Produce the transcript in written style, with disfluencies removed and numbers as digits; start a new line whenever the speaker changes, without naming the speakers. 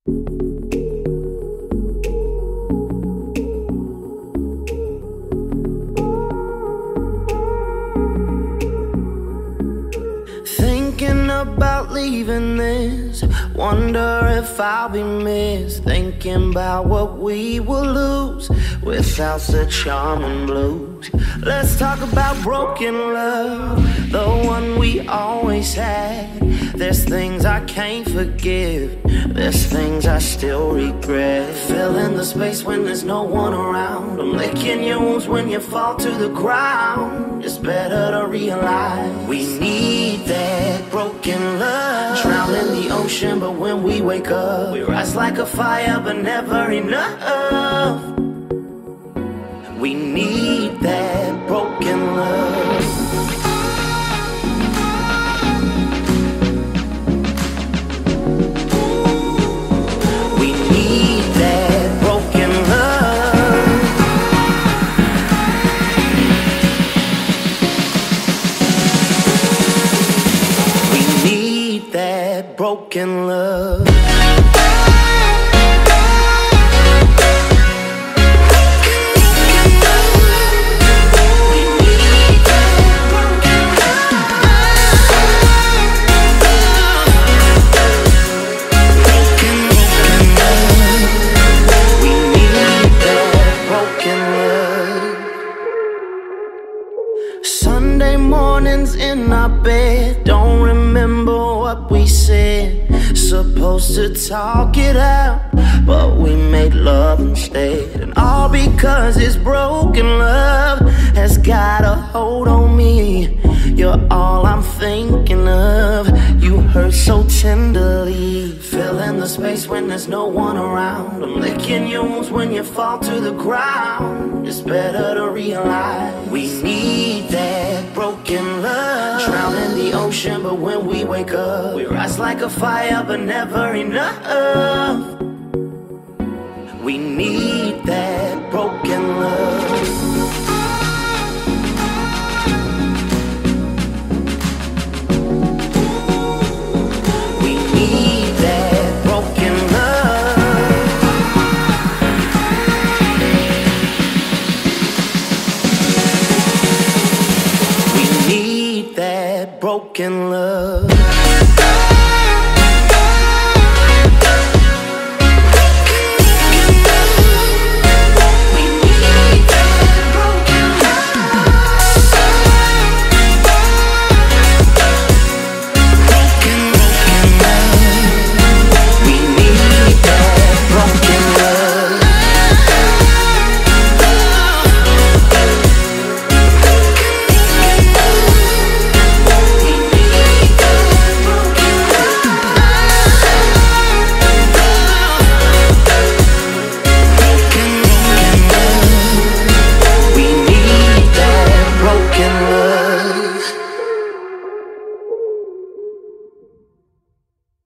Thinking about leaving this, wonder if I'll be missed. Thinking about what we will lose without the charm and blues. Let's talk about broken love, the one we always had. There's things I can't forgive, there's things I still regret. Filling the space when there's no one around. I'm licking your wounds when you fall to the ground. It's better to realize we need that broken love. Drown in the ocean, but when we wake up, we rise like a fire, but never enough. We need that broken love. We need that broken love. We need that broken love. Sunday mornings in our bed, don't remember what we said. Supposed to talk it out, but we made love instead. And all because this broken love has got a hold on me. You're all I'm thinking of. You hurt so tenderly. Filling the space when there's no one around. I'm licking your wounds when you fall to the ground. It's better to realize we need that broken love. Drown in the ocean, but when we wake up, we rise like a fire, but never enough. We need that